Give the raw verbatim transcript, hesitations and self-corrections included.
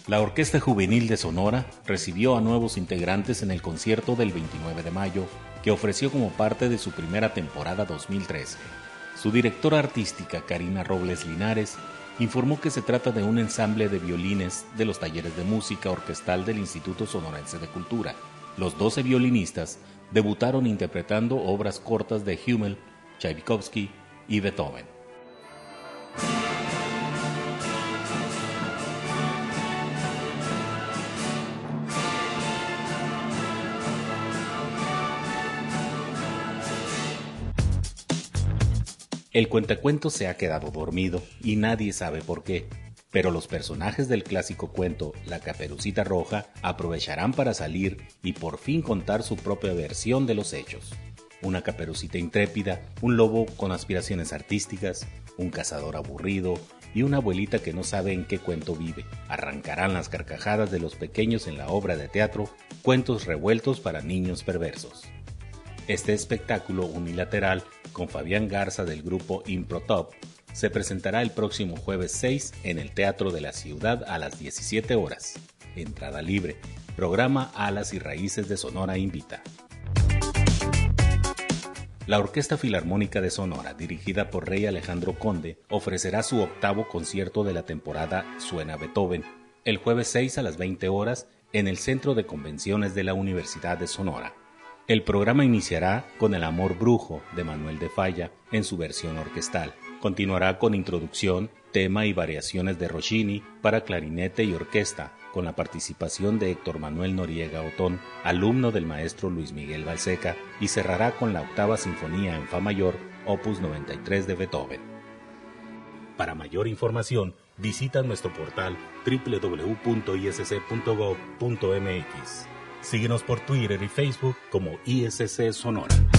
La Orquesta Juvenil de Sonora recibió a nuevos integrantes en el concierto del veintinueve de mayo, que ofreció como parte de su primera temporada dos mil trece. Su directora artística, Karina Robles Linares, informó que se trata de un ensamble de violines de los talleres de música orquestal del Instituto Sonorense de Cultura. Los doce violinistas debutaron interpretando obras cortas de Hummel, Tchaikovsky y Beethoven. El cuentacuentos se ha quedado dormido y nadie sabe por qué, pero los personajes del clásico cuento La Caperucita Roja aprovecharán para salir y por fin contar su propia versión de los hechos. Una caperucita intrépida, un lobo con aspiraciones artísticas, un cazador aburrido y una abuelita que no sabe en qué cuento vive. Arrancarán las carcajadas de los pequeños en la obra de teatro Cuentos revueltos para niños perversos. Este espectáculo unilateral, con Fabián Garza del grupo Improtop, se presentará el próximo jueves seis en el Teatro de la Ciudad a las diecisiete horas. Entrada libre. Programa Alas y Raíces de Sonora invita. La Orquesta Filarmónica de Sonora, dirigida por Rey Alejandro Conde, ofrecerá su octavo concierto de la temporada Suena Beethoven, el jueves seis a las veinte horas en el Centro de Convenciones de la Universidad de Sonora. El programa iniciará con El Amor Brujo de Manuel de Falla en su versión orquestal. Continuará con introducción, tema y variaciones de Rossini para clarinete y orquesta, con la participación de Héctor Manuel Noriega Otón, alumno del maestro Luis Miguel Balseca, y cerrará con la octava sinfonía en fa mayor, opus noventa y tres de Beethoven. Para mayor información, visita nuestro portal doble u doble u doble u punto i s c punto gov punto m x. Síguenos por Twitter y Facebook como I S C Sonora.